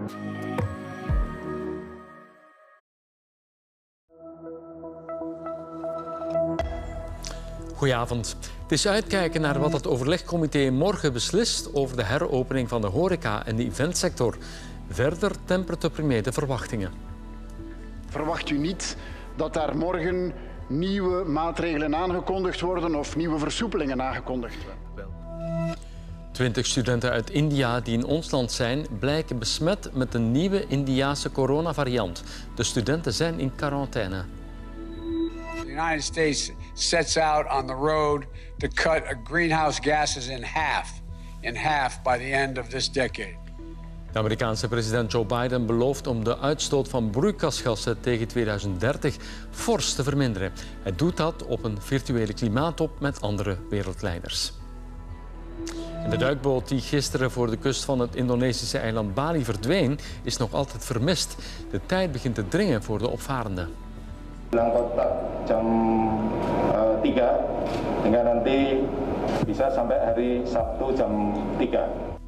Goedenavond. Het is uitkijken naar wat het overlegcomité morgen beslist over de heropening van de horeca en de eventsector. Verder tempert de premier de verwachtingen. Verwacht u niet dat daar morgen nieuwe maatregelen aangekondigd worden of nieuwe versoepelingen aangekondigd worden? 20 studenten uit India die in ons land zijn, blijken besmet met een nieuwe Indiase coronavariant. De studenten zijn in quarantaine. The United States sets out on the road to cut greenhouse gases in half by the end of this decade. De Amerikaanse president Joe Biden belooft om de uitstoot van broeikasgassen tegen 2030 fors te verminderen. Hij doet dat op een virtuele klimaattop met andere wereldleiders. En de duikboot die gisteren voor de kust van het Indonesische eiland Bali verdween, is nog altijd vermist. De tijd begint te dringen voor de opvarenden. Jam 3 hingga nanti bisa sampai hari Sabtu jam 3.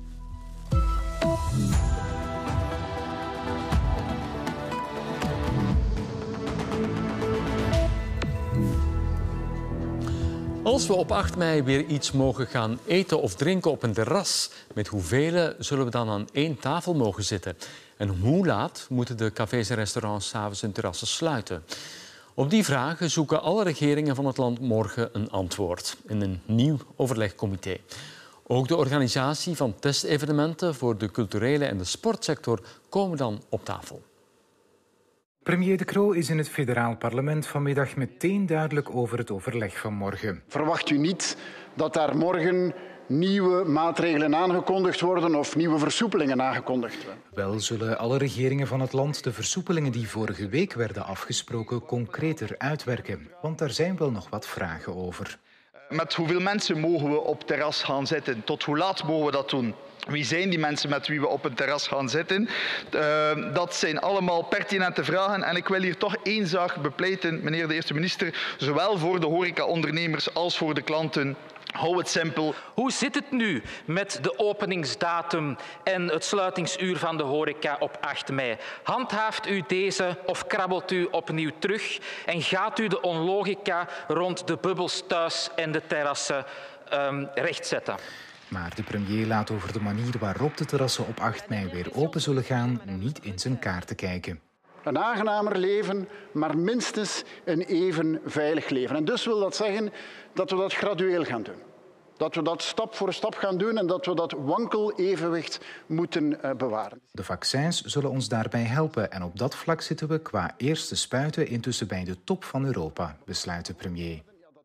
Als we op 8 mei weer iets mogen gaan eten of drinken op een terras, met hoeveel zullen we dan aan één tafel mogen zitten? En hoe laat moeten de cafés en restaurants 's avonds hun terrassen sluiten? Op die vragen zoeken alle regeringen van het land morgen een antwoord in een nieuw overlegcomité. Ook de organisatie van testevenementen voor de culturele en de sportsector komen dan op tafel. Premier De Croo is in het federaal parlement vanmiddag meteen duidelijk over het overleg van morgen. Verwacht u niet dat daar morgen nieuwe maatregelen aangekondigd worden of nieuwe versoepelingen aangekondigd worden? Wel zullen alle regeringen van het land de versoepelingen die vorige week werden afgesproken concreter uitwerken. Want daar zijn wel nog wat vragen over. Met hoeveel mensen mogen we op terras gaan zitten? Tot hoe laat mogen we dat doen? Wie zijn die mensen met wie we op een terras gaan zitten? Dat zijn allemaal pertinente vragen. En ik wil hier toch één zaak bepleiten, meneer de eerste minister. Zowel voor de horecaondernemers als voor de klanten. Hou het simpel. Hoe zit het nu met de openingsdatum en het sluitingsuur van de horeca op 8 mei? Handhaaft u deze of krabbelt u opnieuw terug? En gaat u de onlogica rond de bubbels thuis en de terrassen rechtzetten? Maar de premier laat over de manier waarop de terrassen op 8 mei weer open zullen gaan niet in zijn kaarten kijken. Een aangenamer leven, maar minstens een even veilig leven. En dus wil dat zeggen dat we dat gradueel gaan doen. Dat we dat stap voor stap gaan doen en dat we dat wankel evenwicht moeten bewaren. De vaccins zullen ons daarbij helpen en op dat vlak zitten we qua eerste spuiten intussen bij de top van Europa, besluit de premier.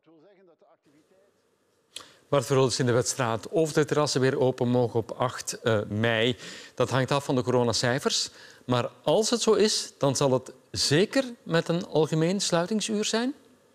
Bart Verhulst in de Wetstraat. Of de terrassen weer open mogen op 8 mei, dat hangt af van de coronacijfers. Maar als het zo is, dan zal het zeker met een algemeen sluitingsuur zijn?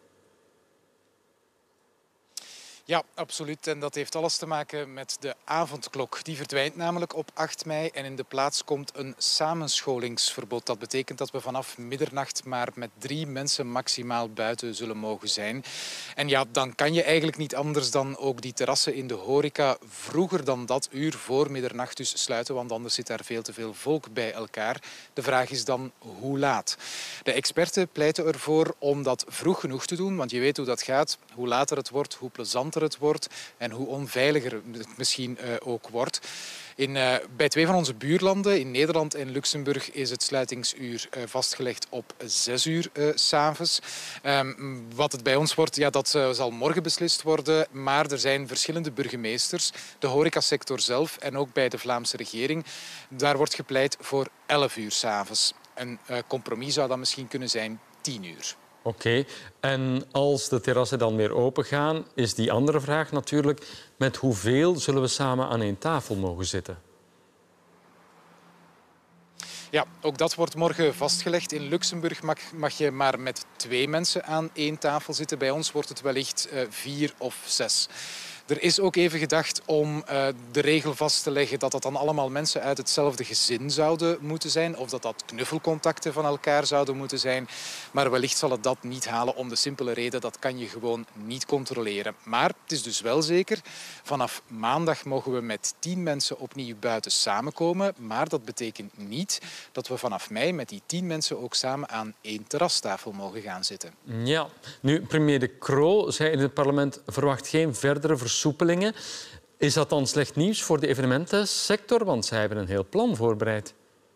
Ja, absoluut. En dat heeft alles te maken met de avondklok. Die verdwijnt namelijk op 8 mei en in de plaats komt een samenscholingsverbod. Dat betekent dat we vanaf middernacht maar met 3 mensen maximaal buiten zullen mogen zijn. En ja, dan kan je eigenlijk niet anders dan ook die terrassen in de horeca vroeger dan dat uur voor middernacht dus sluiten, want anders zit daar veel te veel volk bij elkaar. De vraag is dan hoe laat. De experten pleiten ervoor om dat vroeg genoeg te doen, want je weet hoe dat gaat. Hoe later het wordt, hoe plezanter het wordt en hoe onveiliger het misschien ook wordt. Bij 2 van onze buurlanden, in Nederland en Luxemburg, is het sluitingsuur vastgelegd op 6 uur 's avonds. Wat het bij ons wordt, ja, dat zal morgen beslist worden. Maar er zijn verschillende burgemeesters, de horecasector zelf en ook bij de Vlaamse regering. Daar wordt gepleit voor 11 uur 's avonds. Een compromis zou dan misschien kunnen zijn 10 uur. Oké. En als de terrassen dan weer open gaan, is die andere vraag natuurlijk: met hoeveel zullen we samen aan één tafel mogen zitten? Ja, ook dat wordt morgen vastgelegd. In Luxemburg mag je maar met 2 mensen aan één tafel zitten. Bij ons wordt het wellicht 4 of 6. Er is ook even gedacht om de regel vast te leggen dat dat dan allemaal mensen uit hetzelfde gezin zouden moeten zijn. Of dat dat knuffelcontacten van elkaar zouden moeten zijn. Maar wellicht zal het dat niet halen om de simpele reden dat kan je gewoon niet controleren. Maar het is dus wel zeker, vanaf maandag mogen we met 10 mensen opnieuw buiten samenkomen. Maar dat betekent niet dat we vanaf mei met die 10 mensen ook samen aan één terrastafel mogen gaan zitten. Ja, nu, premier De Croo zei in het parlement verwacht geen verdere versoepelingen. Is dat dan slecht nieuws voor de evenementensector? Want zij hebben een heel plan voorbereid.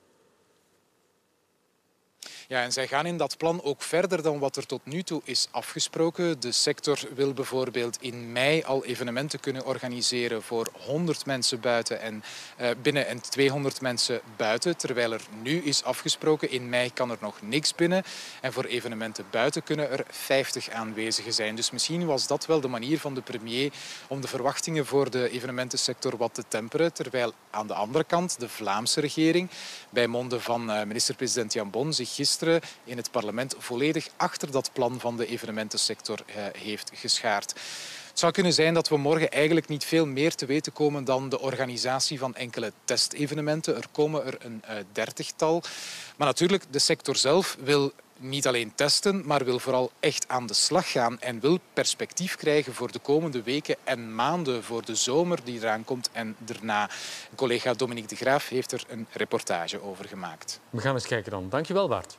Ja, en zij gaan in dat plan ook verder dan wat er tot nu toe is afgesproken. De sector wil bijvoorbeeld in mei al evenementen kunnen organiseren voor 100 mensen buiten en binnen en 200 mensen buiten. Terwijl er nu is afgesproken, in mei kan er nog niks binnen. En voor evenementen buiten kunnen er 50 aanwezigen zijn. Dus misschien was dat wel de manier van de premier om de verwachtingen voor de evenementensector wat te temperen. Terwijl aan de andere kant de Vlaamse regering, bij monden van minister-president Jan Bon, zich gisteren in het parlement volledig achter dat plan van de evenementensector heeft geschaard. Het zou kunnen zijn dat we morgen eigenlijk niet veel meer te weten komen dan de organisatie van enkele testevenementen. Er komen er een 30-tal. Maar natuurlijk, de sector zelf wil niet alleen testen, maar wil vooral echt aan de slag gaan en wil perspectief krijgen voor de komende weken en maanden, voor de zomer die eraan komt en daarna. Collega Dominique de Graaf heeft er een reportage over gemaakt. We gaan eens kijken dan. Dank je wel, Bart.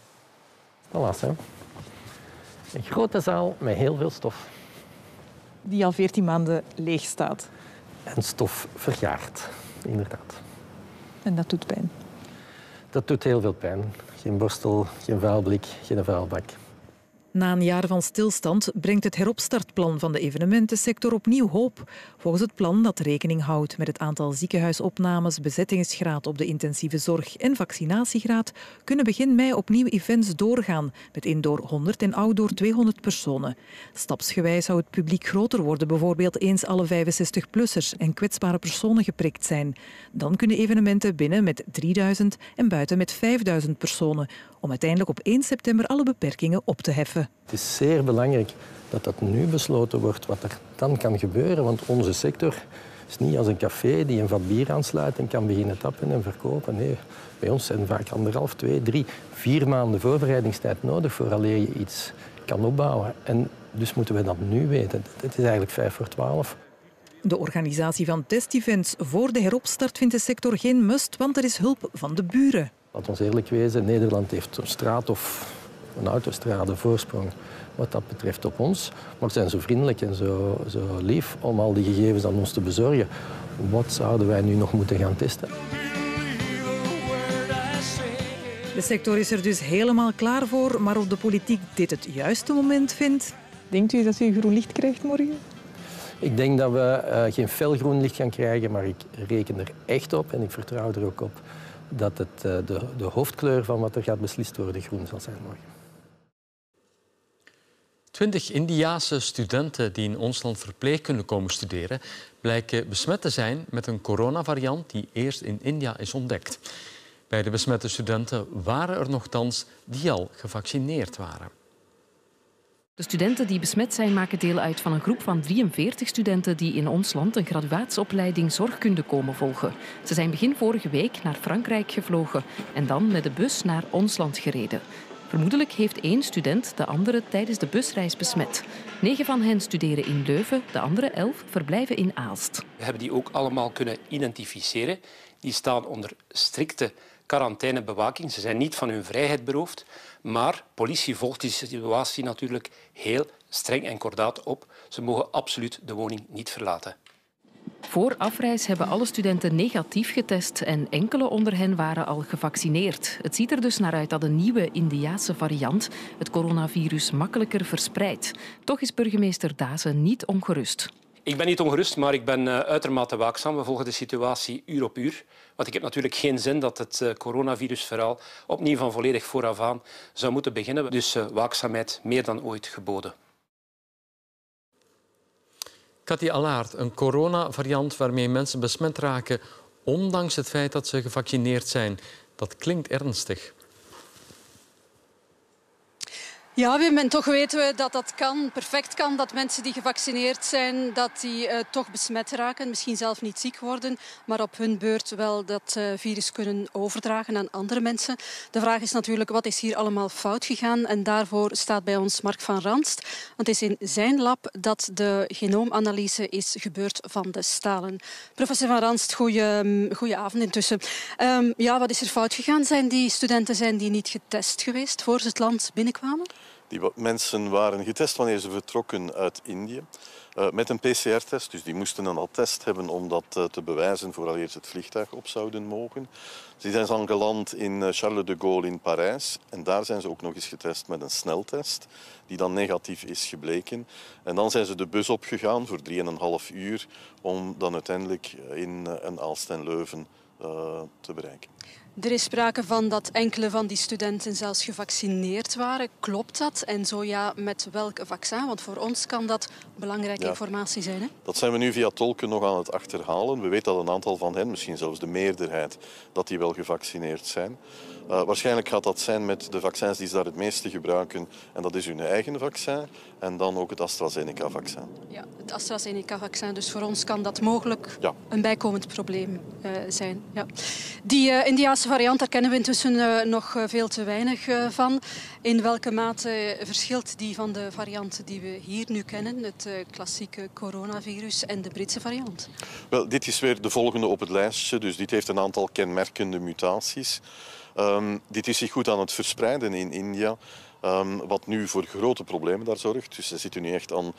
Voilà, hè. Een grote zaal met heel veel stof. Die al 14 maanden leeg staat. En stof vergaart, inderdaad. En dat doet pijn. Dat doet heel veel pijn. Geen borstel, geen vuilblik, geen vuilbak. Na een jaar van stilstand brengt het heropstartplan van de evenementensector opnieuw hoop. Volgens het plan dat rekening houdt met het aantal ziekenhuisopnames, bezettingsgraad op de intensieve zorg en vaccinatiegraad, kunnen begin mei opnieuw events doorgaan, met indoor 100 en outdoor 200 personen. Stapsgewijs zou het publiek groter worden, bijvoorbeeld eens alle 65-plussers en kwetsbare personen geprikt zijn. Dan kunnen evenementen binnen met 3000 en buiten met 5000 personen, om uiteindelijk op 1 september alle beperkingen op te heffen. Het is zeer belangrijk dat dat nu besloten wordt wat er dan kan gebeuren, want onze sector is niet als een café die een vat bier aansluit en kan beginnen tappen en verkopen. Nee, bij ons zijn vaak 1,5, 2, 3, 4 maanden voorbereidingstijd nodig vooraleer je iets kan opbouwen. En dus moeten we dat nu weten. Het is eigenlijk 5 voor 12. De organisatie van testevents voor de heropstart vindt de sector geen must, want er is hulp van de buren. Laat ons eerlijk wezen, Nederland heeft een straat of een autostrade voorsprong wat dat betreft op ons. Maar zijn zo vriendelijk en zo lief om al die gegevens aan ons te bezorgen. Wat zouden wij nu nog moeten gaan testen? De sector is er dus helemaal klaar voor, maar of de politiek dit het juiste moment vindt? Denkt u dat u groen licht krijgt morgen? Ik denk dat we geen fel groen licht gaan krijgen, maar ik reken er echt op en ik vertrouw er ook op dat het de hoofdkleur van wat er gaat beslist worden groen zal zijn morgen. 20 Indiase studenten die in ons land verpleegkunde komen studeren, blijken besmet te zijn met een coronavariant die eerst in India is ontdekt. Bij de besmette studenten waren er nochtans die al gevaccineerd waren. De studenten die besmet zijn maken deel uit van een groep van 43 studenten die in ons land een graduatieopleiding zorgkunde komen volgen. Ze zijn begin vorige week naar Frankrijk gevlogen en dan met de bus naar ons land gereden. Vermoedelijk heeft 1 student de andere tijdens de busreis besmet. 9 van hen studeren in Leuven, de andere 11 verblijven in Aalst. We hebben die ook allemaal kunnen identificeren. Die staan onder strikte quarantainebewaking. Ze zijn niet van hun vrijheid beroofd, maar politie volgt die situatie natuurlijk heel streng en kordaat op. Ze mogen absoluut de woning niet verlaten. Voor afreis hebben alle studenten negatief getest en enkele onder hen waren al gevaccineerd. Het ziet er dus naar uit dat een nieuwe Indiase variant het coronavirus makkelijker verspreidt. Toch is burgemeester Dazen niet ongerust. Ik ben niet ongerust, maar ik ben uitermate waakzaam. We volgen de situatie uur op uur. Want ik heb natuurlijk geen zin dat het coronavirusverhaal opnieuw van volledig vooraf aan zou moeten beginnen. Dus waakzaamheid meer dan ooit geboden. Cathy Allard, een coronavariant waarmee mensen besmet raken, ondanks het feit dat ze gevaccineerd zijn. Dat klinkt ernstig. Ja, Wim, en toch weten we dat dat kan, perfect kan. Dat mensen die gevaccineerd zijn, dat die toch besmet raken. Misschien zelf niet ziek worden, maar op hun beurt wel dat virus kunnen overdragen aan andere mensen. De vraag is natuurlijk, wat is hier allemaal fout gegaan? En daarvoor staat bij ons Mark van Ranst. Want het is in zijn lab dat de genoomanalyse is gebeurd van de stalen. Professor van Ranst, goeie avond intussen. Ja, wat is er fout gegaan? Zijn die studenten niet getest geweest voor ze het land binnenkwamen? Die mensen waren getest wanneer ze vertrokken uit Indië met een PCR-test. Dus die moesten een attest hebben om dat te bewijzen vooraleer ze het vliegtuig op zouden mogen. Ze zijn dan geland in Charles de Gaulle in Parijs. En daar zijn ze ook nog eens getest met een sneltest, die dan negatief is gebleken. En dan zijn ze de bus opgegaan voor 3,5 uur om dan uiteindelijk in een Aalst en Leuven te bereiken. Er is sprake van dat enkele van die studenten zelfs gevaccineerd waren. Klopt dat? En zo ja, met welk vaccin? Want voor ons kan dat belangrijke informatie zijn. Hè? Dat zijn we nu via tolken nog aan het achterhalen. We weten dat een aantal van hen, misschien zelfs de meerderheid, dat die wel gevaccineerd zijn. Waarschijnlijk gaat dat zijn met de vaccins die ze daar het meeste gebruiken. En dat is hun eigen vaccin. En dan ook het AstraZeneca-vaccin. Ja, het AstraZeneca-vaccin. Dus voor ons kan dat mogelijk een bijkomend probleem zijn. Ja. Die Indiase variant, daar kennen we intussen nog veel te weinig van. In welke mate verschilt die van de variant die we hier nu kennen, het klassieke coronavirus en de Britse variant? Wel, dit is weer de volgende op het lijstje. Dus dit heeft een aantal kenmerkende mutaties. Dit is zich goed aan het verspreiden in India. Wat nu voor grote problemen daar zorgt. Dus ze zitten nu echt aan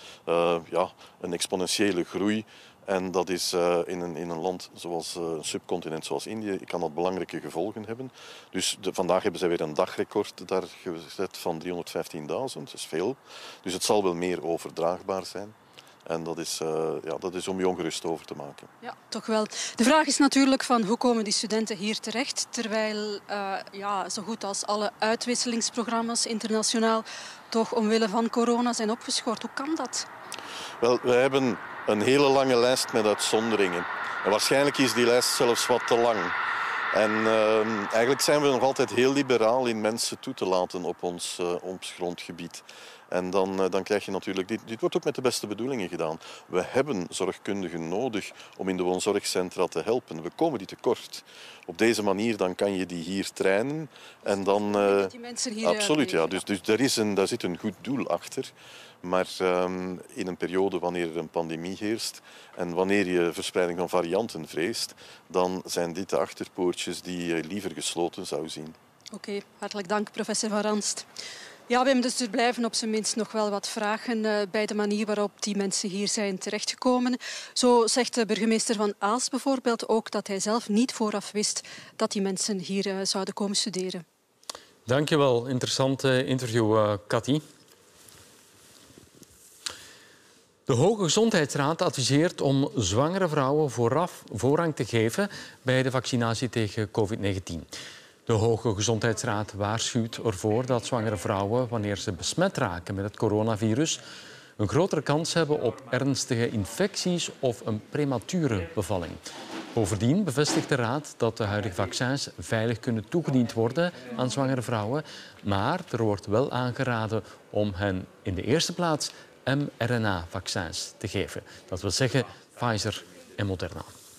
een exponentiële groei. En dat is in een land zoals een subcontinent zoals Indië, kan dat belangrijke gevolgen hebben. Dus vandaag hebben zij weer een dagrecord daar gezet van 315.000. Dat is veel. Dus het zal wel meer overdraagbaar zijn. En dat is om je ongerust over te maken. Ja, toch wel. De vraag is natuurlijk van hoe komen die studenten hier terecht, terwijl zo goed als alle uitwisselingsprogramma's internationaal toch omwille van corona zijn opgeschort. Hoe kan dat? Wel, we hebben een hele lange lijst met uitzonderingen. En waarschijnlijk is die lijst zelfs wat te lang. En eigenlijk zijn we nog altijd heel liberaal in mensen toe te laten op ons grondgebied. En dan krijg je natuurlijk... Dit wordt ook met de beste bedoelingen gedaan. We hebben zorgkundigen nodig om in de woonzorgcentra te helpen. We komen die tekort. Op deze manier dan kan je die hier trainen. En dan... die mensen hier absoluut, ja. Dus daar zit een goed doel achter. Maar in een periode wanneer er een pandemie heerst en wanneer je verspreiding van varianten vreest, dan zijn dit de achterpoortjes die je liever gesloten zou zien. Oké, hartelijk dank, professor Van Ranst. Ja, Wim, dus er blijven op zijn minst nog wel wat vragen bij de manier waarop die mensen hier zijn terechtgekomen. Zo zegt de burgemeester van Aalst bijvoorbeeld ook dat hij zelf niet vooraf wist dat die mensen hier zouden komen studeren. Dank je wel. Interessant interview, Cathy. De Hoge Gezondheidsraad adviseert om zwangere vrouwen voorrang te geven bij de vaccinatie tegen COVID-19. De Hoge Gezondheidsraad waarschuwt ervoor dat zwangere vrouwen, wanneer ze besmet raken met het coronavirus, een grotere kans hebben op ernstige infecties of een premature bevalling. Bovendien bevestigt de Raad dat de huidige vaccins veilig kunnen toegediend worden aan zwangere vrouwen, maar er wordt wel aangeraden om hen in de eerste plaats mRNA-vaccins te geven. Dat wil zeggen Pfizer en Moderna.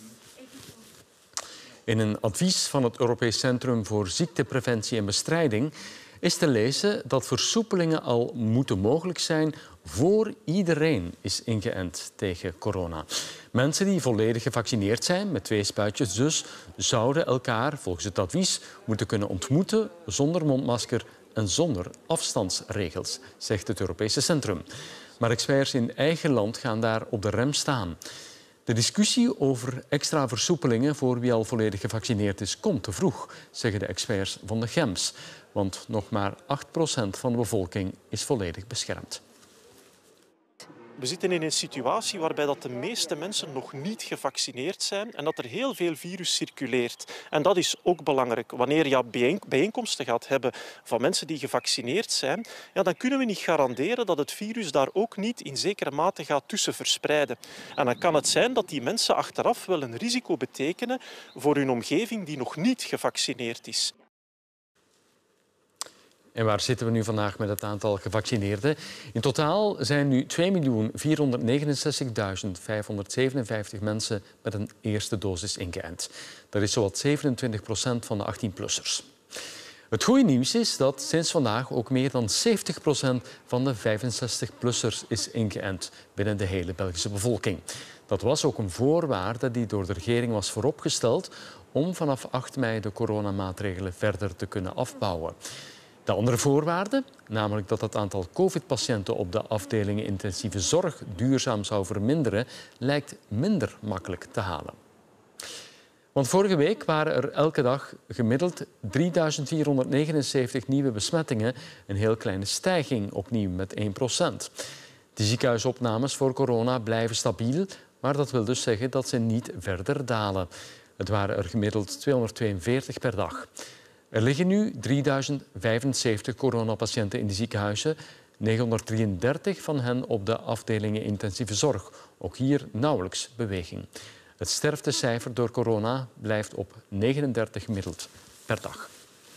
In een advies van het Europees Centrum voor Ziektepreventie en Bestrijding is te lezen dat versoepelingen al moeten mogelijk zijn voor iedereen is ingeënt tegen corona. Mensen die volledig gevaccineerd zijn, met 2 spuitjes dus, zouden elkaar volgens het advies moeten kunnen ontmoeten zonder mondmasker en zonder afstandsregels, zegt het Europese Centrum. Maar experts in eigen land gaan daar op de rem staan. De discussie over extra versoepelingen voor wie al volledig gevaccineerd is komt te vroeg, zeggen de experts van de GEMS. Want nog maar 8% van de bevolking is volledig beschermd. We zitten in een situatie waarbij dat de meeste mensen nog niet gevaccineerd zijn en dat er heel veel virus circuleert. En dat is ook belangrijk. Wanneer je bijeenkomsten gaat hebben van mensen die gevaccineerd zijn, dan kunnen we niet garanderen dat het virus daar ook niet in zekere mate gaat tussen verspreiden. En dan kan het zijn dat die mensen achteraf wel een risico betekenen voor hun omgeving die nog niet gevaccineerd is. En waar zitten we nu vandaag met het aantal gevaccineerden? In totaal zijn nu 2.469.557 mensen met een eerste dosis ingeënt. Dat is zowat 27% van de 18-plussers. Het goede nieuws is dat sinds vandaag ook meer dan 70% van de 65-plussers is ingeënt binnen de hele Belgische bevolking. Dat was ook een voorwaarde die door de regering was vooropgesteld om vanaf 8 mei de coronamaatregelen verder te kunnen afbouwen. De andere voorwaarde, namelijk dat het aantal covid-patiënten op de afdelingen intensieve zorg duurzaam zou verminderen, lijkt minder makkelijk te halen. Want vorige week waren er elke dag gemiddeld 3.479 nieuwe besmettingen, een heel kleine stijging, opnieuw met 1%. De ziekenhuisopnames voor corona blijven stabiel, maar dat wil dus zeggen dat ze niet verder dalen. Het waren er gemiddeld 242 per dag. Er liggen nu 3.075 coronapatiënten in de ziekenhuizen, 933 van hen op de afdelingen intensieve zorg. Ook hier nauwelijks beweging. Het sterftecijfer door corona blijft op 39 gemiddeld per dag.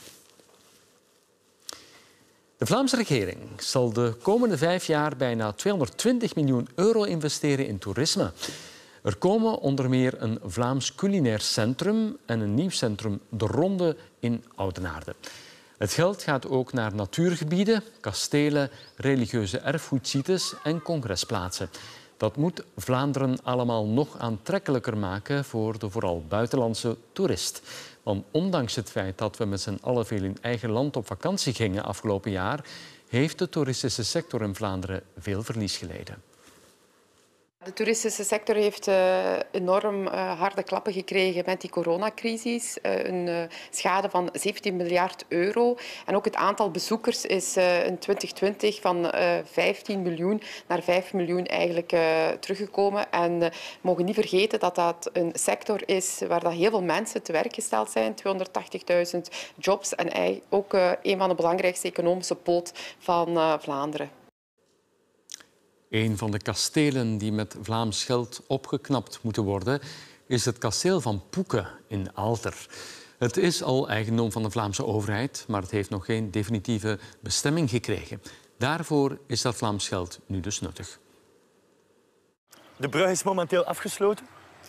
De Vlaamse regering zal de komende 5 jaar bijna 220 miljoen euro investeren in toerisme. Er komen onder meer een Vlaams culinair centrum en een nieuw centrum De Ronde in Oudenaarde. Het geld gaat ook naar natuurgebieden, kastelen, religieuze erfgoedsites en congresplaatsen. Dat moet Vlaanderen allemaal nog aantrekkelijker maken voor de vooral buitenlandse toerist. Want ondanks het feit dat we met z'n allen veel in eigen land op vakantie gingen afgelopen jaar, heeft de toeristische sector in Vlaanderen veel verlies geleden. De toeristische sector heeft enorm harde klappen gekregen met die coronacrisis. Een schade van 17 miljard euro. En ook het aantal bezoekers is in 2020 van 15 miljoen naar 5 miljoen eigenlijk teruggekomen. En we mogen niet vergeten dat dat een sector is waar dat heel veel mensen te werk gesteld zijn. 280.000 jobs en ook een van de belangrijkste economische poot van Vlaanderen. Een van de kastelen die met Vlaams geld opgeknapt moeten worden is het kasteel van Poeke in Aalter. Het is al eigendom van de Vlaamse overheid, maar het heeft nog geen definitieve bestemming gekregen. Daarvoor is dat Vlaams geld nu dus nuttig. De brug is momenteel afgesloten.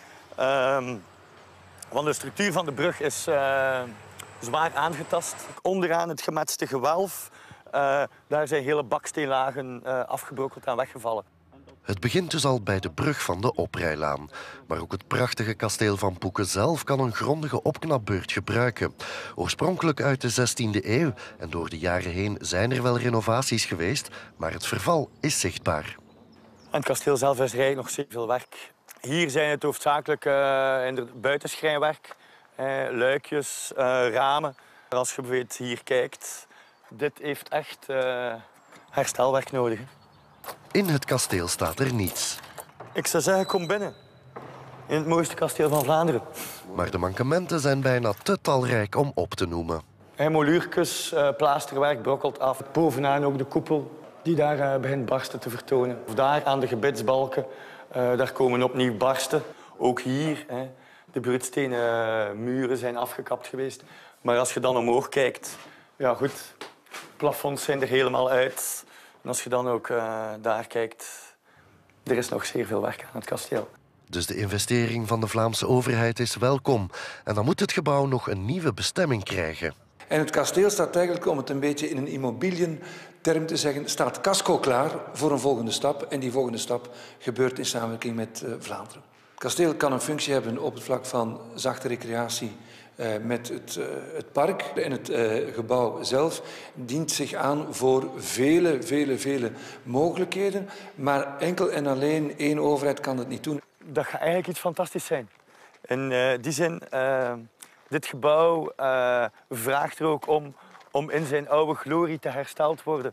Want de structuur van de brug is zwaar aangetast. Onderaan het gemetste gewelf. Daar zijn hele baksteenlagen afgebrokkeld en weggevallen. Het begint dus al bij de brug van de oprijlaan. Maar ook het prachtige kasteel van Poeke zelf kan een grondige opknapbeurt gebruiken. Oorspronkelijk uit de 16e eeuw en door de jaren heen zijn er wel renovaties geweest, maar het verval is zichtbaar. En het kasteel zelf is eigenlijk nog zeer veel werk. Hier zijn het hoofdzakelijk buitenschrijnwerk, luikjes, ramen. Als je bijvoorbeeld hier kijkt, dit heeft echt herstelwerk nodig. In het kasteel staat er niets. Ik zou zeggen, kom binnen. In het mooiste kasteel van Vlaanderen. Maar de mankementen zijn bijna te talrijk om op te noemen. Moluurtjes, plaasterwerk brokkelt af. Bovenaan ook de koepel die daar begint barsten te vertonen. Of daar aan de gebitsbalken, daar komen opnieuw barsten. Ook hier, de bruutstenen muren zijn afgekapt geweest. Maar als je dan omhoog kijkt, ja goed, plafonds zijn er helemaal uit. En als je dan ook daar kijkt, er is nog zeer veel werk aan het kasteel. Dus de investering van de Vlaamse overheid is welkom. En dan moet het gebouw nog een nieuwe bestemming krijgen. En het kasteel staat eigenlijk, om het een beetje in een immobilienterm te zeggen, staat casco klaar voor een volgende stap. En die volgende stap gebeurt in samenwerking met Vlaanderen. Het kasteel kan een functie hebben op het vlak van zachte recreatie met het park. En het gebouw zelf dient zich aan voor vele mogelijkheden. Maar enkel en alleen één overheid kan het niet doen. Dat gaat eigenlijk iets fantastisch zijn. In die zin, dit gebouw vraagt er ook om in zijn oude glorie te hersteld worden.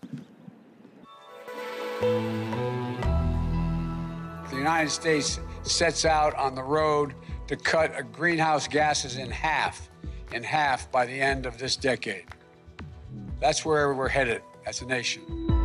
The United States sets out on the road to cut greenhouse gases in half by the end of this decade. That's where we're headed as a nation.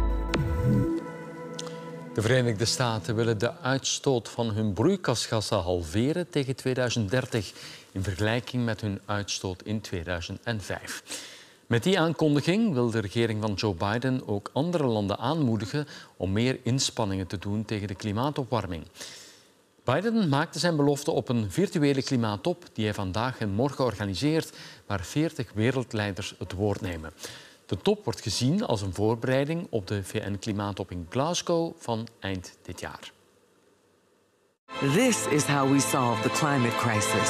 De Verenigde Staten willen de uitstoot van hun broeikasgassen halveren tegen 2030 in vergelijking met hun uitstoot in 2005. Met die aankondiging wil de regering van Joe Biden ook andere landen aanmoedigen om meer inspanningen te doen tegen de klimaatopwarming. Biden maakte zijn belofte op een virtuele klimaattop die hij vandaag en morgen organiseert, waar 40 wereldleiders het woord nemen. De top wordt gezien als een voorbereiding op de VN-klimaattop in Glasgow van eind dit jaar. This is how we solve the climate crisis.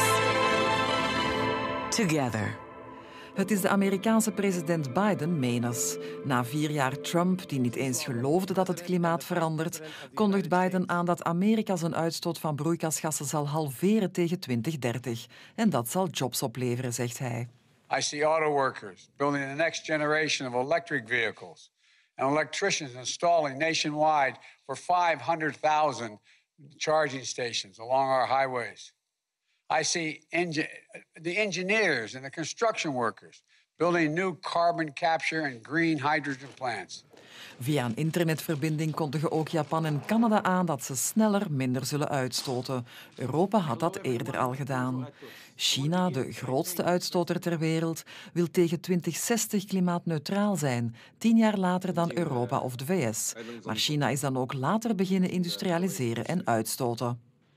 Together. Het is de Amerikaanse president Biden menens. Na 4 jaar Trump, die niet eens geloofde dat het klimaat verandert, kondigt Biden aan dat Amerika zijn uitstoot van broeikasgassen zal halveren tegen 2030. En dat zal jobs opleveren, zegt hij. I see auto workers building the next generation of electric vehicles and electricians installing nationwide for 500,000 charging stations along our highways. I see the engineers and the construction workers building new carbon capture and green hydrogen plants. Via een internetverbinding kondigen ook Japan en Canada aan dat ze sneller minder zullen uitstoten. Europa had dat eerder al gedaan. China, de grootste uitstoter ter wereld, wil tegen 2060 klimaatneutraal zijn, 10 jaar later dan Europa of de VS. Maar China is dan ook later beginnen industrialiseren en uitstoten.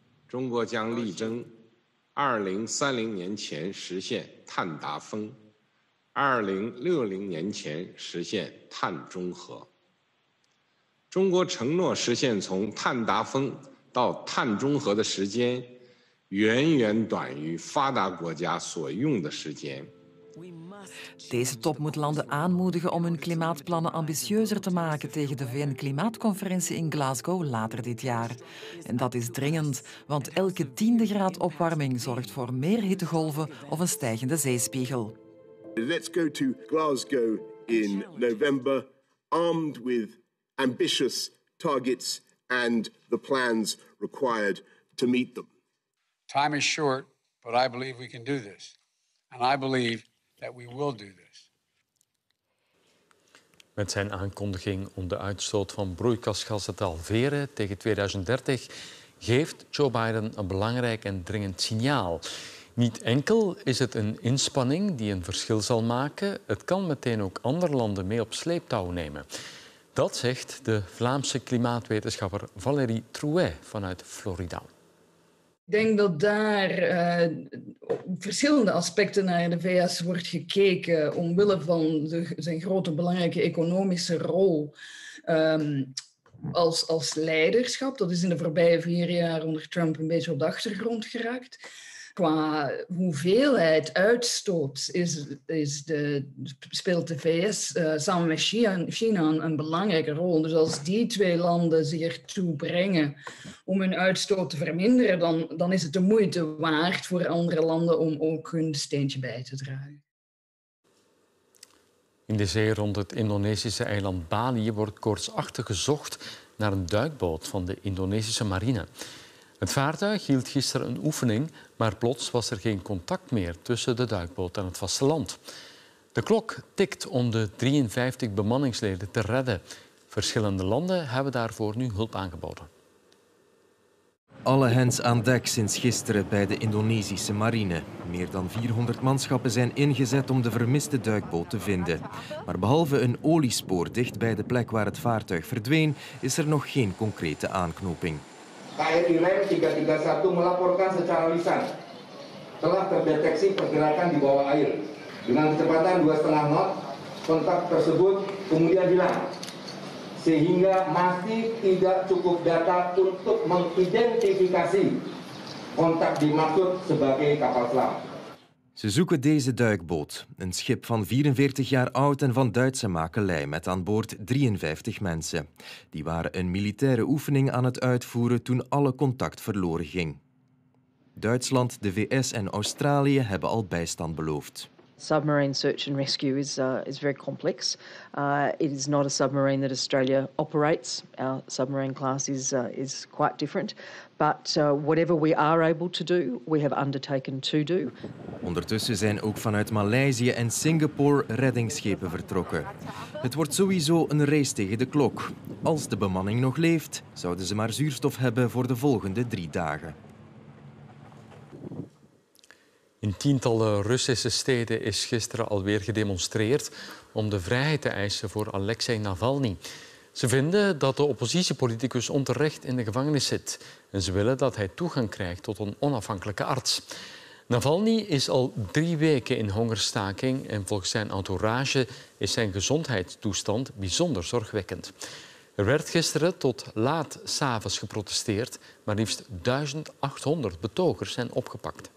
2030年前实现碳达峰，2060年前实现碳中和。中国承诺实现从碳达峰到碳中和的时间，远远短于发达国家所用的时间。 Deze top moet landen aanmoedigen om hun klimaatplannen ambitieuzer te maken tegen de VN-klimaatconferentie in Glasgow later dit jaar. En dat is dringend, want elke 10e graad opwarming zorgt voor meer hittegolven of een stijgende zeespiegel. Let's go to Glasgow in November, armed with ambitious targets and the plans required to meet them. Time is short, but I believe we can do this. And I believe that we will do this. Met zijn aankondiging om de uitstoot van broeikasgassen te halveren tegen 2030 geeft Joe Biden een belangrijk en dringend signaal. Niet enkel is het een inspanning die een verschil zal maken, het kan meteen ook andere landen mee op sleeptouw nemen. Dat zegt de Vlaamse klimaatwetenschapper Valérie Trouet vanuit Florida. Ik denk dat daar verschillende aspecten naar de VS wordt gekeken omwille van zijn grote belangrijke economische rol als leiderschap. Dat is in de voorbije 4 jaar onder Trump een beetje op de achtergrond geraakt. Qua hoeveelheid uitstoot speelt de VS samen met China een belangrijke rol. Dus als die 2 landen zich ertoe brengen om hun uitstoot te verminderen, dan is het de moeite waard voor andere landen om ook hun steentje bij te dragen. In de zee rond het Indonesische eiland Bali wordt koortsachtig gezocht naar een duikboot van de Indonesische marine. Het vaartuig hield gisteren een oefening, maar plots was er geen contact meer tussen de duikboot en het vasteland. De klok tikt om de 53 bemanningsleden te redden. Verschillende landen hebben daarvoor nu hulp aangeboden. Alle hens aan dek sinds gisteren bij de Indonesische marine. Meer dan 400 manschappen zijn ingezet om de vermiste duikboot te vinden. Maar behalve een oliespoor dicht bij de plek waar het vaartuig verdween, is er nog geen concrete aanknoping. KRI Rem 331 melaporkan secara lisan telah terdeteksi pergerakan di bawah air dengan kecepatan 2,5 knot. Kontak tersebut kemudian hilang sehingga masih tidak cukup data untuk mengidentifikasi kontak dimaksud sebagai kapal selam. Ze zoeken deze duikboot, een schip van 44 jaar oud en van Duitse makelij, met aan boord 53 mensen. Die waren een militaire oefening aan het uitvoeren toen alle contact verloren ging. Duitsland, de VS en Australië hebben al bijstand beloofd. Submarine search and rescue is very complex. It is not a submarine that Australia operates. Our submarine class is quite different. But whatever we are able to do, we have undertaken to do. Ondertussen zijn ook vanuit Maleisië en Singapore reddingsschepen vertrokken. Het wordt sowieso een race tegen de klok. Als de bemanning nog leeft, zouden ze maar zuurstof hebben voor de volgende 3 dagen. In tientallen Russische steden is gisteren alweer gedemonstreerd om de vrijheid te eisen voor Alexei Navalny. Ze vinden dat de oppositiepoliticus onterecht in de gevangenis zit en ze willen dat hij toegang krijgt tot een onafhankelijke arts. Navalny is al 3 weken in hongerstaking en volgens zijn entourage is zijn gezondheidstoestand bijzonder zorgwekkend. Er werd gisteren tot laat 's avonds geprotesteerd, maar liefst 1800 betogers zijn opgepakt.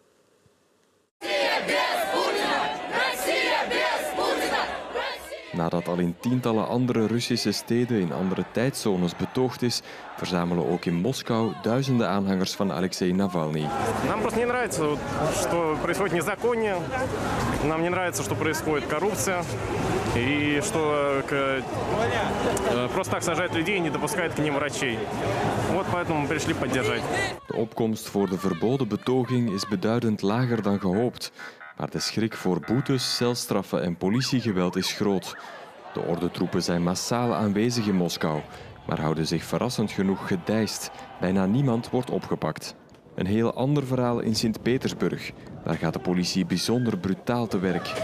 Nadat al in tientallen andere Russische steden in andere tijdzones betoogd is, verzamelen ook in Moskou duizenden aanhangers van Alexei Navalny. Нам просто не нравится, что происходит незаконие. Нам не нравится, что происходит коррупция. И что просто так сажают людей и не допускают к ним врачей. Вот поэтому мы пришли поддержать. De opkomst voor de verboden betoging is beduidend lager dan gehoopt. Maar de schrik voor boetes, celstraffen en politiegeweld is groot. De ordentroepen zijn massaal aanwezig in Moskou, maar houden zich verrassend genoeg gedijst. Bijna niemand wordt opgepakt. Een heel ander verhaal in Sint-Petersburg. Daar gaat de politie bijzonder brutaal te werk.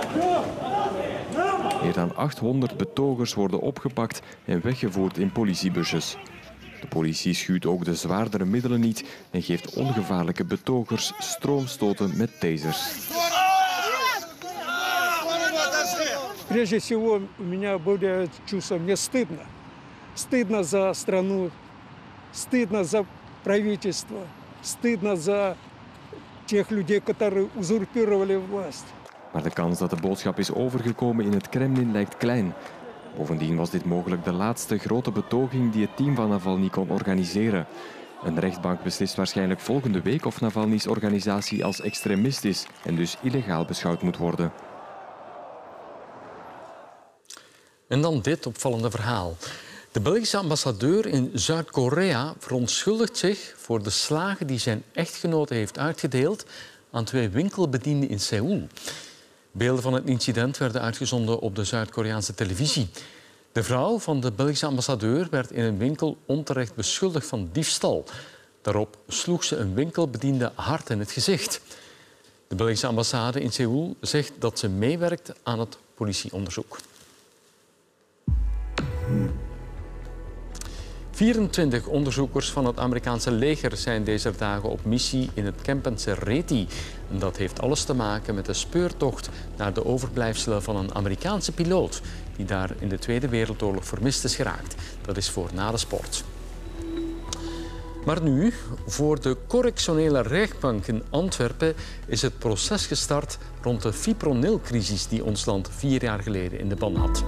Meer dan 800 betogers worden opgepakt en weggevoerd in politiebusjes. De politie schuwt ook de zwaardere middelen niet en geeft ongevaarlijke betogers stroomstoten met tasers. Прежде всего, у меня были чувства, мне стыдно. Стыдно за страну, стыдно за правительство, стыдно за тех людей, которые узурпировали власть. Maar de kans dat de boodschap is overgekomen in het Kremlin lijkt klein. Bovendien was dit mogelijk de laatste grote betoging die het team van Navalny kon organiseren. Een rechtbank beslist waarschijnlijk volgende week of Navalny's organisatie als extremist is en dus illegaal beschouwd moet worden. En dan dit opvallende verhaal. De Belgische ambassadeur in Zuid-Korea verontschuldigt zich voor de slagen die zijn echtgenote heeft uitgedeeld aan 2 winkelbedienden in Seoul. Beelden van het incident werden uitgezonden op de Zuid-Koreaanse televisie. De vrouw van de Belgische ambassadeur werd in een winkel onterecht beschuldigd van diefstal. Daarop sloeg ze een winkelbediende hard in het gezicht. De Belgische ambassade in Seoul zegt dat ze meewerkt aan het politieonderzoek. 24 onderzoekers van het Amerikaanse leger zijn deze dagen op missie in het kamp Sereti. En dat heeft alles te maken met de speurtocht naar de overblijfselen van een Amerikaanse piloot die daar in de Tweede Wereldoorlog vermist is geraakt. Dat is voor na de sport. Maar nu, voor de correctionele rechtbank in Antwerpen is het proces gestart rond de fipronilcrisis die ons land 4 jaar geleden in de ban had.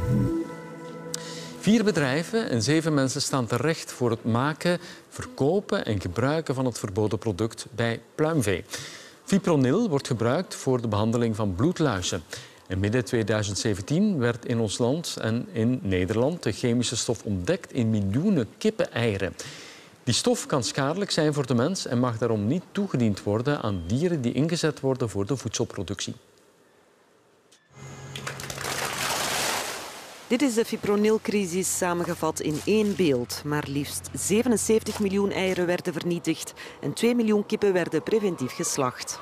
4 bedrijven en 7 mensen staan terecht voor het maken, verkopen en gebruiken van het verboden product bij pluimvee. Fipronil wordt gebruikt voor de behandeling van bloedluizen. En midden 2017 werd in ons land en in Nederland de chemische stof ontdekt in miljoenen kippeneieren. Die stof kan schadelijk zijn voor de mens en mag daarom niet toegediend worden aan dieren die ingezet worden voor de voedselproductie. Dit is de fipronilcrisis samengevat in 1 beeld. Maar liefst 77 miljoen eieren werden vernietigd en 2 miljoen kippen werden preventief geslacht.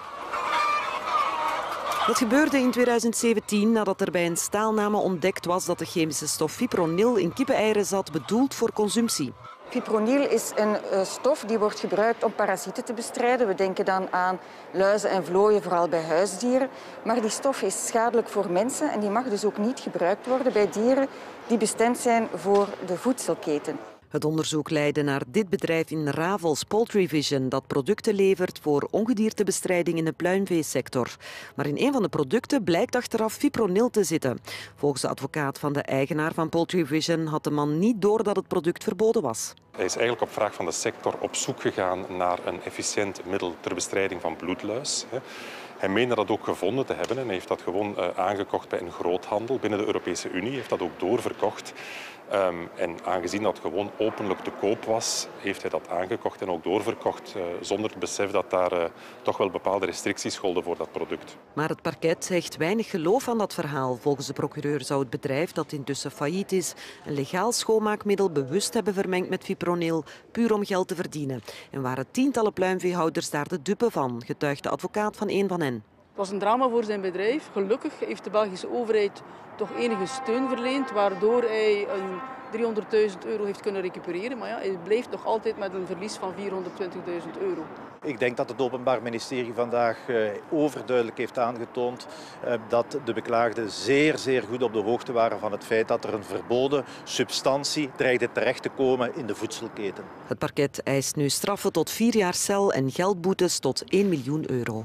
Dat gebeurde in 2017 nadat er bij een staalname ontdekt was dat de chemische stof fipronil in kippeneieren zat, bedoeld voor consumptie. Fipronil is een stof die wordt gebruikt om parasieten te bestrijden. We denken dan aan luizen en vlooien, vooral bij huisdieren. Maar die stof is schadelijk voor mensen en die mag dus ook niet gebruikt worden bij dieren die bestemd zijn voor de voedselketen. Het onderzoek leidde naar dit bedrijf in Ravels, Poultry Vision, dat producten levert voor ongediertebestrijding in de pluimveesector. Maar in een van de producten blijkt achteraf fipronil te zitten. Volgens de advocaat van de eigenaar van Poultry Vision had de man niet door dat het product verboden was. Hij is eigenlijk op vraag van de sector op zoek gegaan naar een efficiënt middel ter bestrijding van bloedluis. Hij meende dat ook gevonden te hebben en heeft dat gewoon aangekocht bij een groothandel binnen de Europese Unie. Heeft dat ook doorverkocht En aangezien dat gewoon openlijk te koop was, heeft hij dat aangekocht en ook doorverkocht, zonder het besef dat daar toch wel bepaalde restricties golden voor dat product. Maar het parket hecht weinig geloof aan dat verhaal. Volgens de procureur zou het bedrijf, dat intussen failliet is, een legaal schoonmaakmiddel bewust hebben vermengd met fipronil, puur om geld te verdienen. En waren tientallen pluimveehouders daar de dupe van, getuigt de advocaat van een van hen. Het was een drama voor zijn bedrijf. Gelukkig heeft de Belgische overheid toch enige steun verleend, waardoor hij een €300.000 heeft kunnen recupereren. Maar ja, hij blijft nog altijd met een verlies van €420.000. Ik denk dat het Openbaar Ministerie vandaag overduidelijk heeft aangetoond dat de beklaagden zeer goed op de hoogte waren van het feit dat er een verboden substantie dreigde terecht te komen in de voedselketen. Het parket eist nu straffen tot 4 jaar cel en geldboetes tot €1 miljoen.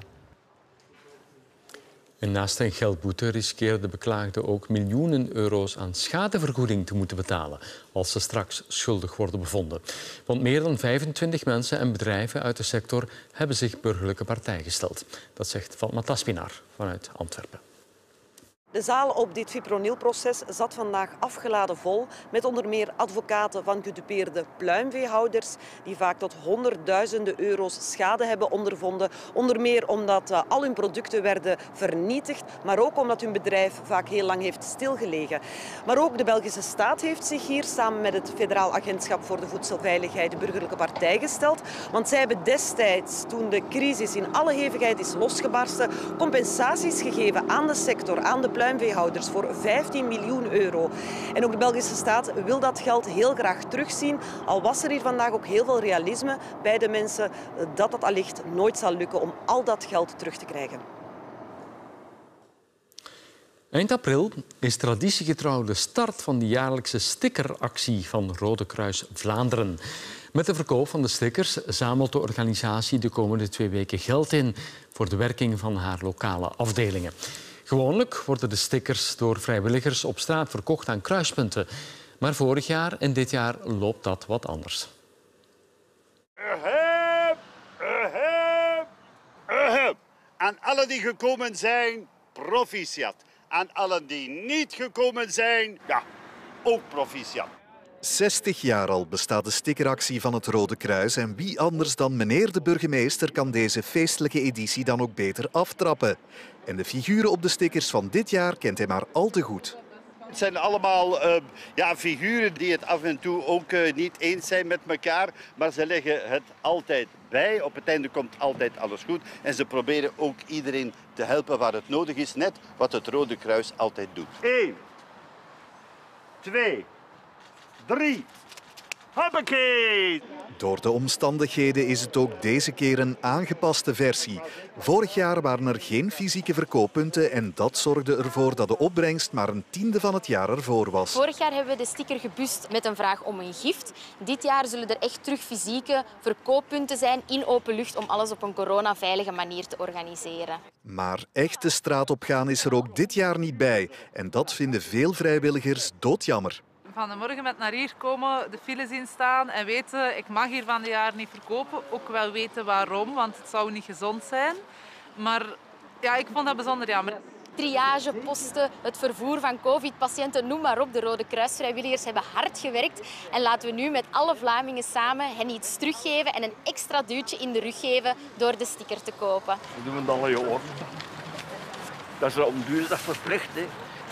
En naast een geldboete riskeert de beklaagde ook miljoenen euro's aan schadevergoeding te moeten betalen als ze straks schuldig worden bevonden. Want meer dan 25 mensen en bedrijven uit de sector hebben zich burgerlijke partij gesteld. Dat zegt Fatma Taspinar vanuit Antwerpen. De zaal op dit fipronilproces zat vandaag afgeladen vol met onder meer advocaten van gedupeerde pluimveehouders die vaak tot honderdduizenden euro's schade hebben ondervonden. Onder meer omdat al hun producten werden vernietigd, maar ook omdat hun bedrijf vaak heel lang heeft stilgelegen. Maar ook de Belgische staat heeft zich hier samen met het Federaal Agentschap voor de Voedselveiligheid de burgerlijke partij gesteld. Want zij hebben destijds, toen de crisis in alle hevigheid is losgebarsten, compensaties gegeven aan de sector, aan de pluimveehouders voor €15 miljoen. En ook de Belgische staat wil dat geld heel graag terugzien. Al was er hier vandaag ook heel veel realisme bij de mensen dat het allicht nooit zal lukken om al dat geld terug te krijgen. Eind april is traditiegetrouw de start van de jaarlijkse stickeractie van Rode Kruis Vlaanderen. Met de verkoop van de stickers zamelt de organisatie de komende 2 weken geld in voor de werking van haar lokale afdelingen. Gewoonlijk worden de stickers door vrijwilligers op straat verkocht aan kruispunten. Maar vorig jaar en dit jaar loopt dat wat anders. Aan allen die gekomen zijn, proficiat. Aan allen die niet gekomen zijn, ja, ook proficiat. 60 jaar al bestaat de stickeractie van het Rode Kruis en wie anders dan meneer de burgemeester kan deze feestelijke editie dan ook beter aftrappen. En de figuren op de stickers van dit jaar kent hij maar al te goed. Het zijn allemaal figuren die het af en toe ook niet eens zijn met elkaar, maar ze leggen het altijd bij. Op het einde komt altijd alles goed en ze proberen ook iedereen te helpen waar het nodig is, net wat het Rode Kruis altijd doet. 1, 2, 3. Hoppakee! Door de omstandigheden is het ook deze keer een aangepaste versie. Vorig jaar waren er geen fysieke verkooppunten en dat zorgde ervoor dat de opbrengst maar een tiende van het jaar ervoor was. Vorig jaar hebben we de sticker gebust met een vraag om een gift. Dit jaar zullen er echt terug fysieke verkooppunten zijn in open lucht om alles op een coronaveilige manier te organiseren. Maar echt de straat op gaan is er ook dit jaar niet bij. En dat vinden veel vrijwilligers doodjammer. Van de morgen met naar hier komen, de file zien staan en weten, ik mag hier van de jaar niet verkopen. Ook wel weten waarom, want het zou niet gezond zijn. Maar ja, ik vond dat bijzonder jammer. Triage, posten, het vervoer van covid-patiënten, noem maar op. De Rode Kruisvrijwilligers hebben hard gewerkt. En laten we nu met alle Vlamingen samen hen iets teruggeven en een extra duwtje in de rug geven door de sticker te kopen. We doen het al je oor. Dat is om duur, dat is verplicht, hè.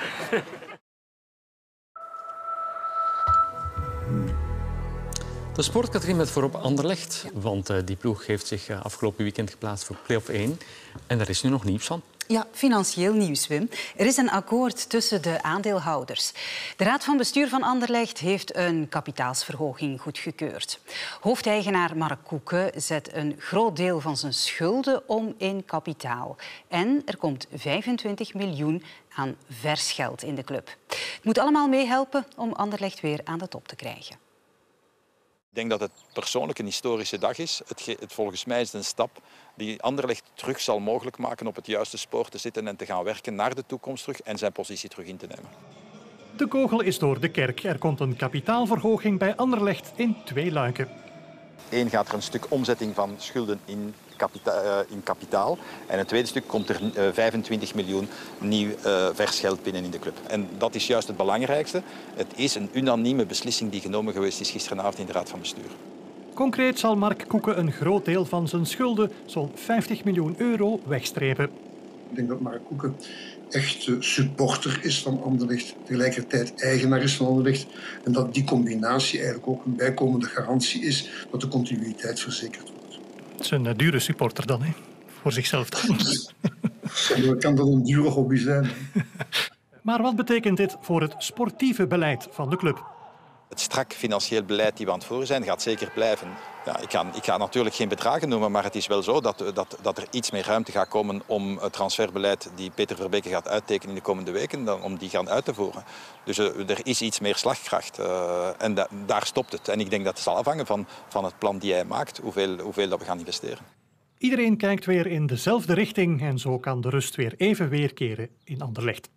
De sport, Katrien, met voorop Anderlecht. Want die ploeg heeft zich afgelopen weekend geplaatst voor play-off 1. En daar is nu nog nieuws van. Ja, financieel nieuws, Wim. Er is een akkoord tussen de aandeelhouders. De Raad van Bestuur van Anderlecht heeft een kapitaalsverhoging goedgekeurd. Hoofdeigenaar Mark Koeken zet een groot deel van zijn schulden om in kapitaal. En er komt 25 miljoen aan vers geld in de club. Het moet allemaal meehelpen om Anderlecht weer aan de top te krijgen. Ik denk dat het persoonlijk een historische dag is. Volgens mij is het een stap die Anderlecht terug zal mogelijk maken op het juiste spoor te zitten en te gaan werken naar de toekomst terug en zijn positie terug in te nemen. De kogel is door de kerk. Er komt een kapitaalverhoging bij Anderlecht in 2 luiken. 1 gaat er een stuk omzetting van schulden in in kapitaal. En het tweede stuk komt er 25 miljoen nieuw vers geld binnen in de club. En dat is juist het belangrijkste. Het is een unanieme beslissing die genomen geweest is gisteravond in de Raad van Bestuur. Concreet zal Mark Koeken een groot deel van zijn schulden, zo'n 50 miljoen euro, wegstrepen. Ik denk dat Mark Koeken echt supporter is van Anderlecht, tegelijkertijd eigenaar is van Anderlecht. En dat die combinatie eigenlijk ook een bijkomende garantie is dat de continuïteit verzekerd wordt. Het is een dure supporter dan, hè? Voor zichzelf dan. Kan dat een dure hobby zijn? Maar wat betekent dit voor het sportieve beleid van de club? Het strak financieel beleid die we aan het voeren zijn, gaat zeker blijven. Ja, ik ga natuurlijk geen bedragen noemen, maar het is wel zo dat er iets meer ruimte gaat komen om het transferbeleid die Peter Verbeke gaat uittekenen in de komende weken, dan om die gaan uit te voeren. Dus er is iets meer slagkracht en daar stopt het. En ik denk dat het zal afhangen van het plan die hij maakt, hoeveel dat we gaan investeren. Iedereen kijkt weer in dezelfde richting en zo kan de rust weer even weerkeren in Anderlecht.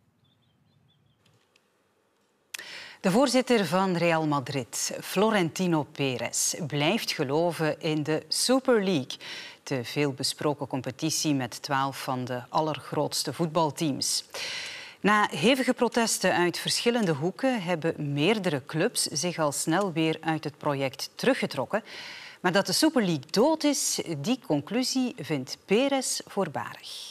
De voorzitter van Real Madrid, Florentino Perez, blijft geloven in de Super League, de veelbesproken competitie met 12 van de allergrootste voetbalteams. Na hevige protesten uit verschillende hoeken hebben meerdere clubs zich al snel weer uit het project teruggetrokken. Maar dat de Super League dood is, die conclusie vindt Perez voorbarig.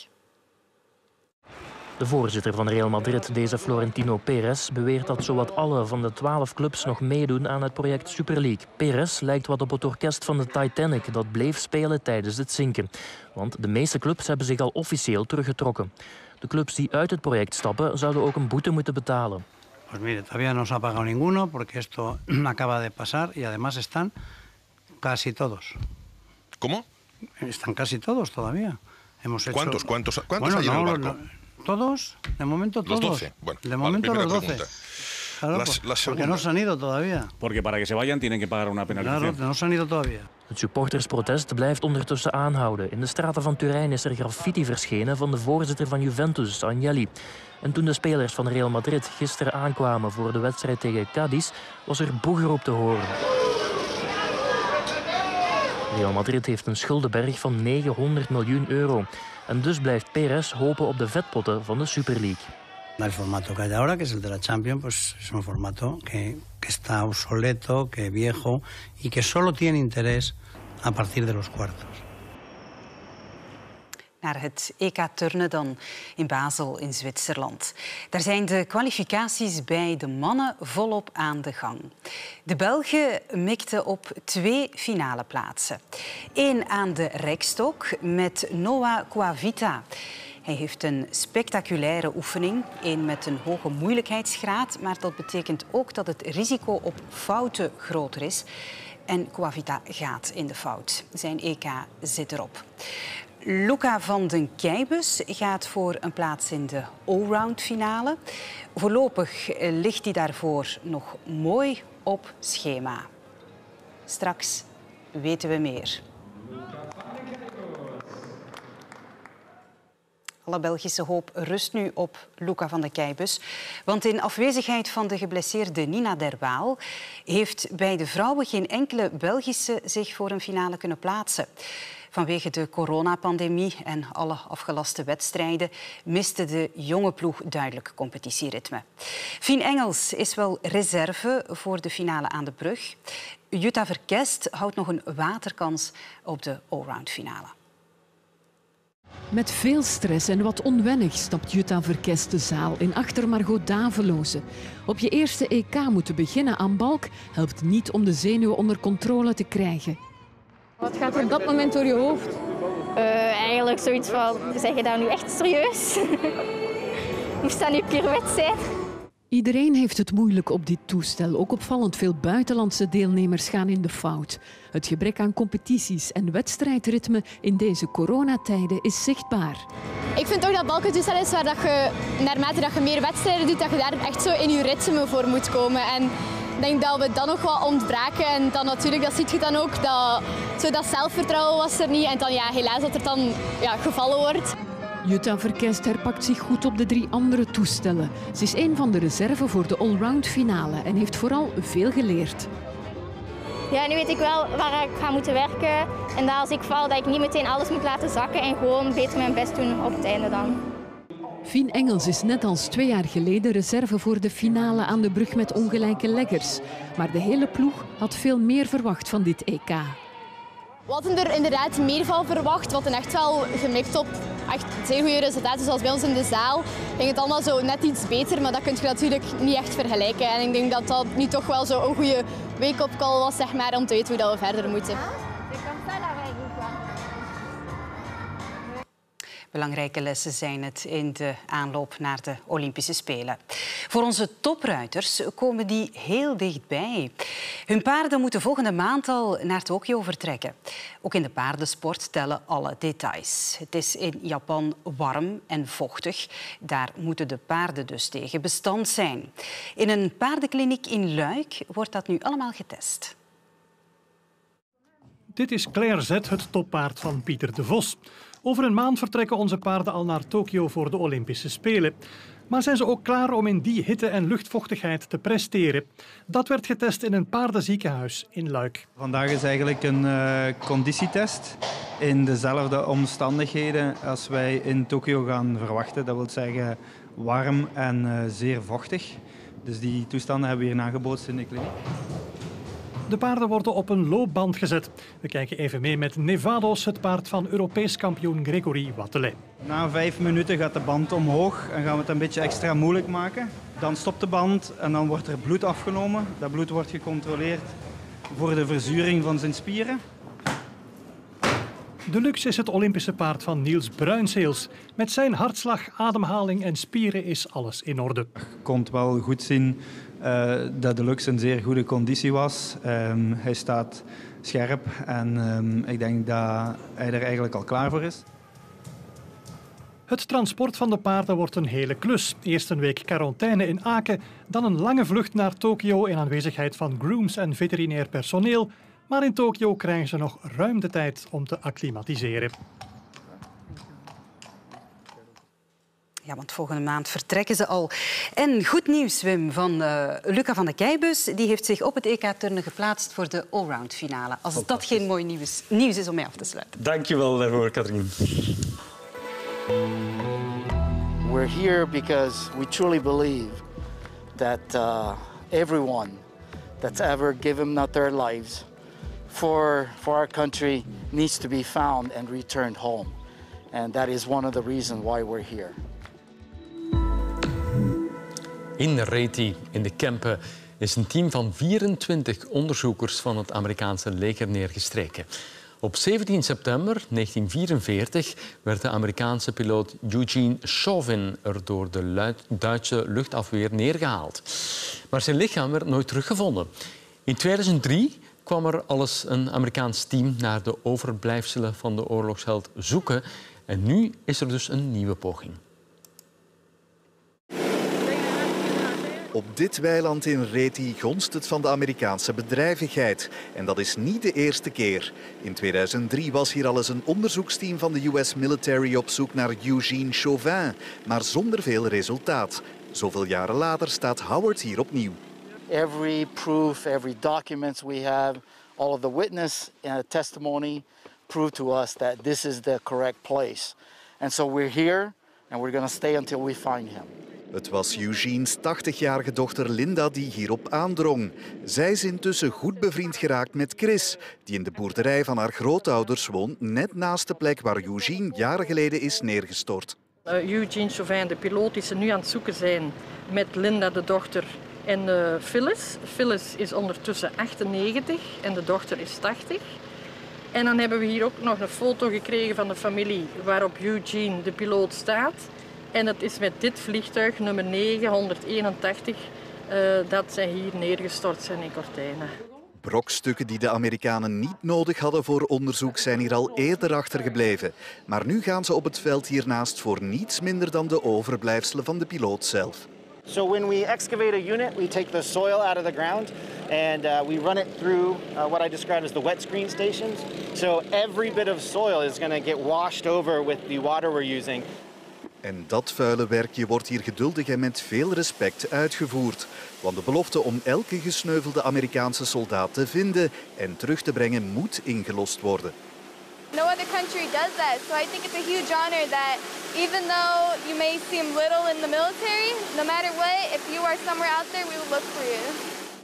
De voorzitter van Real Madrid, deze Florentino Perez, beweert dat zowat alle van de 12 clubs nog meedoen aan het project Super League. Perez lijkt wat op het orkest van de Titanic dat bleef spelen tijdens het zinken. Want de meeste clubs hebben zich al officieel teruggetrokken. De clubs die uit het project stappen zouden ook een boete moeten betalen. Pues mire, todavía no se ha pagado ninguno porque esto acaba de pasar y además están casi todos. ¿Cómo? Están casi todos todavía. Hemos hecho... ¿Cuántos bueno, hay en el barco? Todos, de momento todos. Los 12. Bueno, de momento vale, los 12. pregunta. Claro, porque no se han ido todavía. Porque para que se vayan tienen que pagar una penalización. Claro, no se han ido todavía. Het supportersprotest blijft ondertussen aanhouden. In de straten van Turijn is er graffiti verschenen van de voorzitter van Juventus, Agnelli. En toen de spelers van Real Madrid gisteren aankwamen voor de wedstrijd tegen Cadiz, was er boegeroep te horen. Real Madrid heeft een schuldenberg van 900 miljoen euro. En dus blijft Perez hopen op de vetpotten van de Super League. El formato que hay ahora, que es el de la Champions, pues es un formato que está obsoleto, que viejo y que solo tiene interés a partir de los cuartos. Naar het EK turnen dan in Basel in Zwitserland. Daar zijn de kwalificaties bij de mannen volop aan de gang. De Belgen mikten op 2 finale plaatsen. 1 aan de rekstok met Noah Coavita. Hij heeft een spectaculaire oefening, 1 met een hoge moeilijkheidsgraad, maar dat betekent ook dat het risico op fouten groter is. En Coavita gaat in de fout. Zijn EK zit erop. Luca van den Keibus gaat voor een plaats in de allround finale. Voorlopig ligt hij daarvoor nog mooi op schema. Straks weten we meer. Alle Belgische hoop rust nu op Luca van den Keibus. Want in afwezigheid van de geblesseerde Nina Derwaal heeft bij de vrouwen geen enkele Belgische zich voor een finale kunnen plaatsen. Vanwege de coronapandemie en alle afgelaste wedstrijden miste de jonge ploeg duidelijk competitieritme. Fien Engels is wel reserve voor de finale aan de brug. Jutta Verkest houdt nog een waterkans op de allround finale. Met veel stress en wat onwennig stapt Jutta Verkest de zaal in achter Margot Daveloze. Op je eerste EK moeten beginnen aan balk helpt niet om de zenuwen onder controle te krijgen. Wat gaat er op dat moment door je hoofd? Eigenlijk zoiets van, zeg je dat nu echt serieus? Moest dat nu een pirouette zijn? Iedereen heeft het moeilijk op dit toestel. Ook opvallend veel buitenlandse deelnemers gaan in de fout. Het gebrek aan competities en wedstrijdritme in deze coronatijden is zichtbaar. Ik vind toch dat balk een toestel is waar dat je, naarmate dat je meer wedstrijden doet, dat je daar echt zo in je ritme voor moet komen. En ik denk dat we dat nog wat ontbraken. En dan natuurlijk, dat zie je dan ook, dat zelfvertrouwen was er niet. En dan helaas dat er dan gevallen wordt. Jutta Verkest herpakt zich goed op de 3 andere toestellen. Ze is een van de reserven voor de allround finale en heeft vooral veel geleerd. Ja, nu weet ik wel waar ik ga moeten werken. En dat als ik val, dat ik niet meteen alles moet laten zakken en gewoon beter mijn best doen op het einde dan. Fien Engels is net als 2 jaar geleden reserve voor de finale aan de brug met ongelijke leggers. Maar de hele ploeg had veel meer verwacht van dit EK. We hadden er inderdaad meer van verwacht. We hadden echt wel gemikt op echt zeer goede resultaten. Zoals bij ons in de zaal ging het allemaal zo net iets beter. Maar dat kun je natuurlijk niet echt vergelijken. En ik denk dat dat nu toch wel zo een goede wake-up call was, zeg maar, om te weten hoe we verder moeten. Belangrijke lessen zijn het in de aanloop naar de Olympische Spelen. Voor onze topruiters komen die heel dichtbij. Hun paarden moeten volgende maand al naar Tokio vertrekken. Ook in de paardensport tellen alle details. Het is in Japan warm en vochtig. Daar moeten de paarden dus tegen bestand zijn. In een paardenkliniek in Luik wordt dat nu allemaal getest. Dit is Claire Z, het toppaard van Pieter de Vos. Over een maand vertrekken onze paarden al naar Tokio voor de Olympische Spelen. Maar zijn ze ook klaar om in die hitte en luchtvochtigheid te presteren? Dat werd getest in een paardenziekenhuis in Luik. Vandaag is eigenlijk een conditietest in dezelfde omstandigheden als wij in Tokio gaan verwachten. Dat wil zeggen warm en zeer vochtig. Dus die toestanden hebben we hier nagebootst in de kliniek. De paarden worden op een loopband gezet. We kijken even mee met Nevados, het paard van Europees kampioen Gregory Wathelet. Na 5 minuten gaat de band omhoog en gaan we het een beetje extra moeilijk maken. Dan stopt de band en dan wordt er bloed afgenomen. Dat bloed wordt gecontroleerd voor de verzuring van zijn spieren. Deluxe is het Olympische paard van Niels Bruinseels. Met zijn hartslag, ademhaling en spieren is alles in orde. Je kon wel goed zien dat Deluxe in zeer goede conditie was. Hij staat scherp en ik denk dat hij er eigenlijk al klaar voor is. Het transport van de paarden wordt een hele klus. Eerst een week quarantaine in Aken, dan een lange vlucht naar Tokio in aanwezigheid van grooms en veterinair personeel. Maar in Tokio krijgen ze nog ruim de tijd om te acclimatiseren. Ja, want volgende maand vertrekken ze al. En goed nieuws, Wim, van Luca van de Keibus. Die heeft zich op het EK-turnen geplaatst voor de allround finale. Als dat geen mooi nieuws is om mee af te sluiten. Dank je wel daarvoor, Katrien. We're here because we truly believe that everyone that's ever given up their lives for our country needs to be found and returned home. And that is one of the reasons why we're here. In Reti, in de Kempen, is een team van 24 onderzoekers van het Amerikaanse leger neergestreken. Op 17 september 1944 werd de Amerikaanse piloot Eugene Chauvin er door de Duitse luchtafweer neergehaald. Maar zijn lichaam werd nooit teruggevonden. In 2003 kwam er als een Amerikaans team naar de overblijfselen van de oorlogsheld zoeken. En nu is er dus een nieuwe poging. Op dit weiland in Reti gonst het van de Amerikaanse bedrijvigheid. En dat is niet de eerste keer. In 2003 was hier al eens een onderzoeksteam van de US Military op zoek naar Eugene Chauvin, maar zonder veel resultaat. Zoveel jaren later staat Howard hier opnieuw. Every proof, every document we have, all of the witness testimony prove to us that this is the correct place. And so we're here and we're going to stay until we find him. Het was Eugene's 80-jarige dochter Linda die hierop aandrong. Zij is intussen goed bevriend geraakt met Chris, die in de boerderij van haar grootouders woont, net naast de plek waar Eugene jaren geleden is neergestort. Eugene Chauvin, de piloot, die ze nu aan het zoeken zijn met Linda, de dochter, en Phyllis. Phyllis is ondertussen 98 en de dochter is 80. En dan hebben we hier ook nog een foto gekregen van de familie waarop Eugene, de piloot, staat. En dat is met dit vliegtuig, nummer 981, dat zij hier neergestort zijn in Cortijnen. Brokstukken die de Amerikanen niet nodig hadden voor onderzoek zijn hier al eerder achtergebleven. Maar nu gaan ze op het veld hiernaast voor niets minder dan de overblijfselen van de piloot zelf. So when we excavate a unit, we take the soil out of the ground and we run it through what I describe as the wet screen stations. So every bit of soil is going to get washed over with the water we're using. En dat vuile werkje wordt hier geduldig en met veel respect uitgevoerd. Want de belofte om elke gesneuvelde Amerikaanse soldaat te vinden en terug te brengen moet ingelost worden. No other country does that, so I think it's a huge honor that even though you may seem little in the military, no matter what, if you are somewhere out there, we will look for you.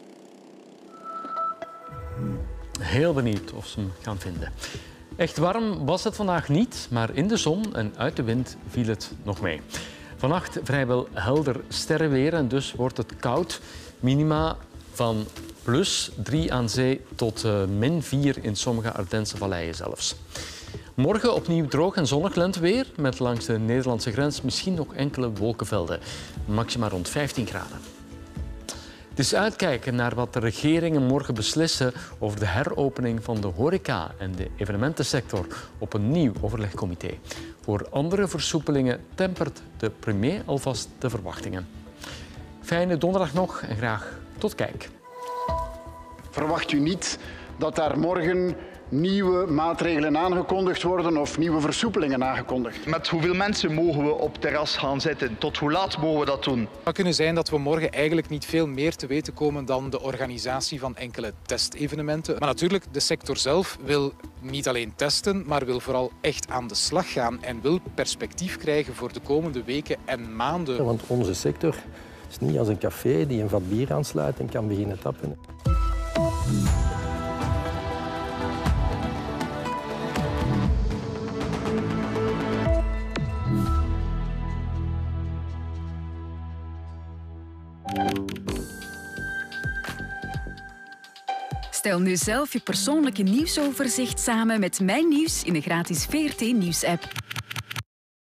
Heel benieuwd of ze hem gaan vinden. Echt warm was het vandaag niet, maar in de zon en uit de wind viel het nog mee. Vannacht vrijwel helder sterrenweer en dus wordt het koud. Minima van +3 aan zee tot -4 in sommige Ardense valleien zelfs. Morgen opnieuw droog en zonnig lenteweer, met langs de Nederlandse grens misschien nog enkele wolkenvelden. Maxima rond 15 graden. Het is uitkijken naar wat de regeringen morgen beslissen over de heropening van de horeca en de evenementensector op een nieuw overlegcomité. Voor andere versoepelingen tempert de premier alvast de verwachtingen. Fijne donderdag nog en graag tot kijk. Verwacht u niet dat daar morgen nieuwe maatregelen aangekondigd worden of nieuwe versoepelingen aangekondigd? Met hoeveel mensen mogen we op terras gaan zitten? Tot hoe laat mogen we dat doen? Het zou kunnen zijn dat we morgen eigenlijk niet veel meer te weten komen dan de organisatie van enkele testevenementen. Maar natuurlijk, de sector zelf wil niet alleen testen, maar wil vooral echt aan de slag gaan en wil perspectief krijgen voor de komende weken en maanden. Want onze sector is niet als een café die een vat bier aansluit en kan beginnen tappen. Stel nu zelf je persoonlijke nieuwsoverzicht samen met Mijn Nieuws in de gratis VRT Nieuws-app.